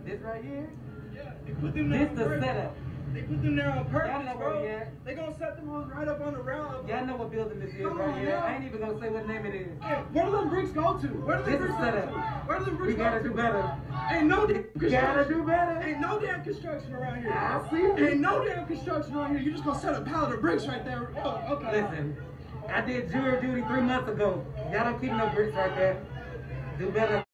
This right here? Yeah, they put them there on This the purpose. setup. They put them there on Y'all purpose, know where we bro. at. They gonna set them on right up on the round. Y'all know what building this is Come right on, here. now. I ain't even gonna say what name it is. Hey, where do them bricks go to? Where do them This bricks is go setup. to? Where do them bricks We go gotta to? do better. Ain't no damn construction. Gotta do better. Ain't no damn construction around here. I see it. Ain't no damn construction around here. You just gonna set a pallet of bricks right there. Oh, okay. Listen, I did jury duty 3 months ago. Y'all don't keep no bricks right there. Do better.